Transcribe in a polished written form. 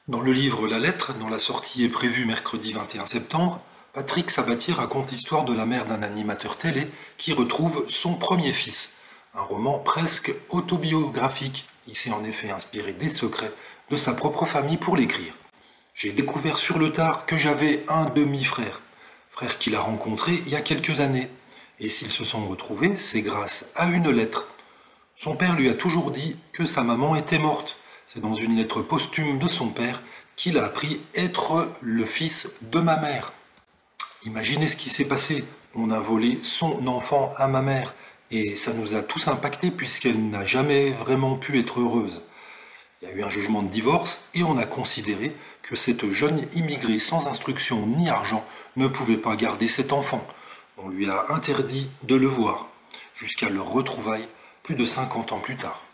Dans le livre La Lettre, dont la sortie est prévue mercredi 21 septembre, Patrick Sabatier raconte l'histoire de la mère d'un animateur télé qui retrouve son premier fils. Un roman presque autobiographique. Il s'est en effet inspiré des secrets de sa propre famille pour l'écrire. J'ai découvert sur le tard que j'avais un demi-frère, frère qu'il a rencontré il y a quelques années. Et s'ils se sont retrouvés, c'est grâce à une lettre. Son père lui a toujours dit que sa maman était morte. C'est dans une lettre posthume de son père qu'il a appris être le fils de ma mère. Imaginez ce qui s'est passé. On a volé son enfant à ma mère et ça nous a tous impactés puisqu'elle n'a jamais vraiment pu être heureuse. Il y a eu un jugement de divorce et on a considéré que cette jeune immigrée sans instruction ni argent ne pouvait pas garder cet enfant. On lui a interdit de le voir jusqu'à leur retrouvaille plus de 50 ans plus tard.